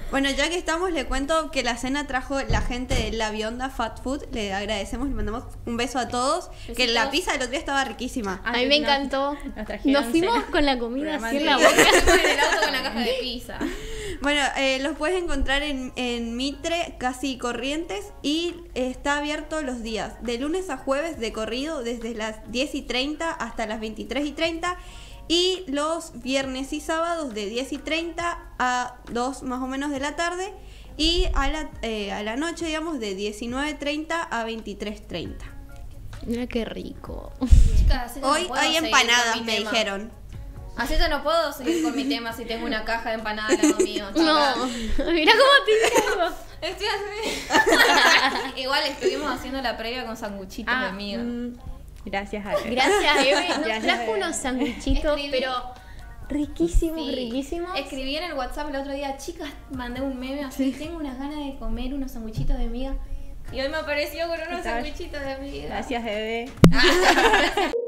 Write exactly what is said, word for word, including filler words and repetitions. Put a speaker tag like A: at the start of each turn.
A: Bueno, ya que estamos, le cuento que la cena trajo la gente de La Bionda Fat Food. Le agradecemos, le mandamos un beso a todos. Besitos. Que la pizza del otro día estaba riquísima.
B: A mí me encantó. Nos, nos fuimos cena. Con la comida así en la boca.
C: En el auto con la caja de pizza.
A: Bueno, eh, los puedes encontrar en, en Mitre, casi Corrientes, y está abierto los días de lunes a jueves de corrido desde las diez y treinta hasta las veintitrés y treinta, y los viernes y sábados de diez y treinta a dos más o menos de la tarde, y a la, eh, a la noche, digamos, de diecinueve treinta a veintitrés treinta.
B: Mira qué rico.
C: Chicas,
A: hoy no hay empanadas, me tema. dijeron.
C: Así yo no puedo seguir con mi tema si tengo una caja de empanadas al lado mío. Chica.
B: No, mira cómo te digo.
C: Estoy así. Igual estuvimos haciendo la previa con sanguchitos ah, de miga.
D: Mm, gracias, Ale.
B: Gracias, Eve. Nos gracias, trajo Eve. Unos sanguchitos, Escribí. pero riquísimos, sí. riquísimos.
C: Escribí en el WhatsApp el otro día, chicas, mandé un meme así, sí. tengo unas ganas de comer unos sanguchitos de miga. Y hoy me apareció con unos sanguchitos de miga.
D: Gracias, Eve.